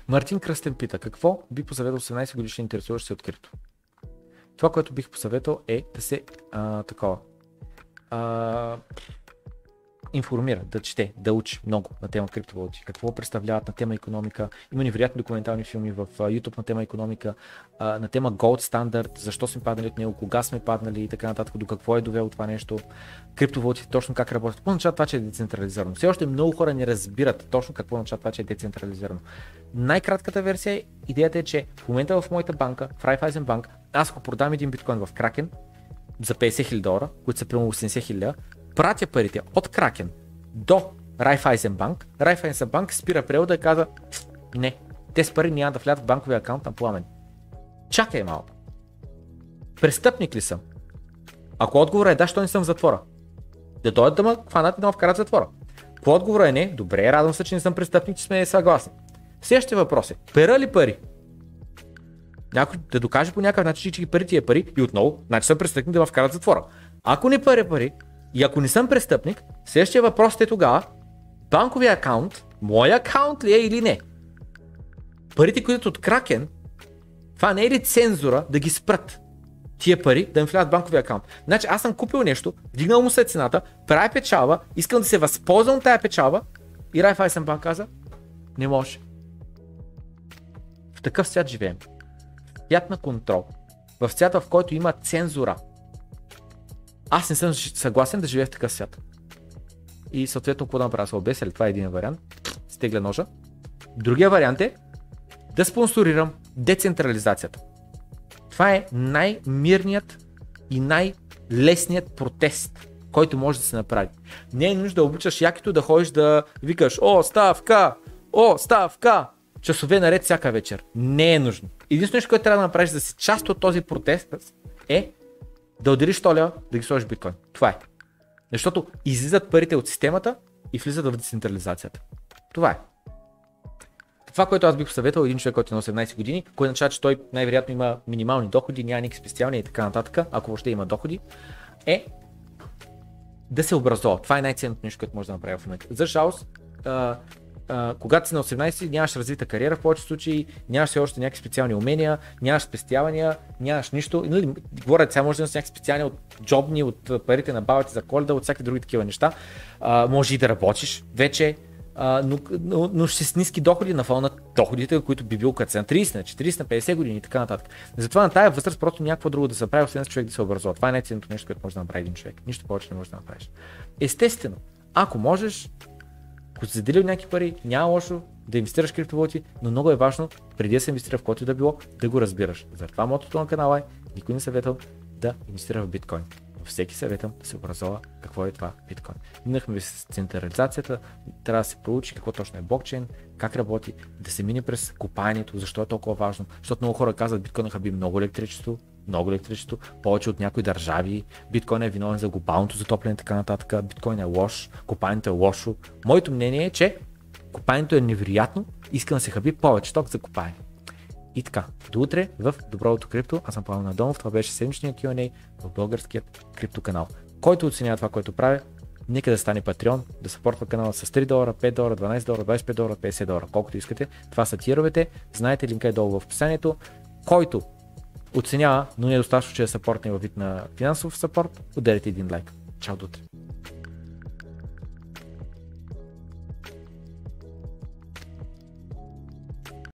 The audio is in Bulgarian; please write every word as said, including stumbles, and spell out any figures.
Мартин Кръстен пита, какво би посъветвал осемнайсет годишни интересуващ се от крипто? Това, което бих посъветвал е да се а, такова а, информира, да чете, да учи много на тема криптовалути, какво представляват на тема икономика. Има невероятни документални филми в YouTube на тема икономика, а, на тема Gold Standard, защо сме паднали от него, кога сме паднали и така нататък, до какво е довело това нещо, криптовалутите точно как работят. Какво означава това, че е децентрализирано? Все още много хора не разбират точно какво означава това, че е децентрализирано. Най-кратката версия е, идеята е, че в момента в моята банка, в Raiffeisen Bank, аз ако продам един биткоин в Kraken за петдесет хиляди долара, които са примерно осемдесет хиляди, пратя парите от Kraken до Raiffeisen Bank, Raiffeisen Bank спира превода и каза, не, тези пари няма да влязат в банковия акаунт на Пламен. Чакай малко. Престъпник ли съм? Ако отговорът е да, що не съм в затвора? Да дойдат да ме хванат и да ме вкарат в затвора. Ако отговорът е не, добре, радвам се, че не съм престъпник, че сме съгласни. Следващия въпрос е, пера ли пари? Някой да докаже по някакъв начин, че ги пари тия пари и отново, значи съм престъпник да ме вкарат в затвора. Ако не паря пари и ако не съм престъпник, следващия въпрос е тогава, банковия акаунт, мой акаунт ли е или не? Парите, които от Kraken, това не е ли цензура да ги спрат тия пари да ми влязат в банковия акаунт? Значи аз съм купил нещо, вдигнал му се цената, правя печалба, искам да се възползвам от тая печалба и Raiffeisen Bank каза, не може. В такъв свят живеем. Свят на контрол. В свята, в който има цензура. Аз не съм съгласен да живея в такъв свят. И съответно, какво да направя? Се обесели. Това е един вариант. Стегля ножа. Другия вариант е да спонсорирам децентрализацията. Това е най-мирният и най-лесният протест, който може да се направи. Не е нужда да обичаш якито да ходиш да викаш о, ставка, о, ставка, часове наред всяка вечер. Не е нужно. Единственото нещо, което трябва да направиш да си част от този протест е да отделиш сто лева да ги сложиш в биткоин. Това е. Защото излизат парите от системата и влизат в децентрализацията. Това е. Това, което аз бих посъветвал един човек, който е на осемнайсет години, който означава, че той най-вероятно има минимални доходи, няма никакви специални и така нататък, ако въобще има доходи, е да се образува. Това е най-ценното нещо, което може да направи в момента. За жалост, а, а, когато си на осемнайсет, нямаш развита кариера в повечето случаи, нямаш все още някакви специални умения, нямаш спестявания, нямаш нищо. Ну, говорят, сега може да имаш някакви специални от джобни, от парите на бабата за Коледа, от всякакви други такива неща. А, може и да работиш вече. Uh, но, но, но ще с ниски доходи на фона на доходите, които би бил като са на трийсет, на четирийсет, на петдесет години и така нататък. Затова на тая възраст просто някакво друго да се прави, освен с човек да се образува. Това е най-ценното нещо, което може да направи един човек. Нищо повече не можеш да направиш. Естествено, ако можеш, ако си заделил някакви пари, няма лошо да инвестираш в криптовалути, но много е важно, преди да се инвестира в който да било, да го разбираш. Затова мотото на канала е, никой не съветвал да инвестира в биткоин. Всеки съветвам да се образува какво е това биткоин. Минахме с централизацията, трябва да се проучи какво точно е блокчейн, как работи, да се мине през копаенето, защо е толкова важно, защото много хора казват, биткоин хаби много електричество, много електричество, повече от някои държави, биткоин е виновен за глобалното затопляне и така нататък, биткоин е лош, копаенето е лошо. Моето мнение е, че копаенето е невероятно, искам да се хаби повече ток за копаене. И така, до утре в Доброто крипто. Аз съм Пламен Надомов, това беше седмичният Кю енд Ей в българският крипто канал. Който оценява това, което правя, нека да стане патреон, да съпортва канала с три долара, пет долара, дванайсет долара, двайсет и пет долара, петдесет долара, колкото искате. Това са тировете, знаете, линка е долу в описанието. Който оценява, но не е достатъчно, че е съпортен във вид на финансов съпорт, отделите един лайк. Чао до утре!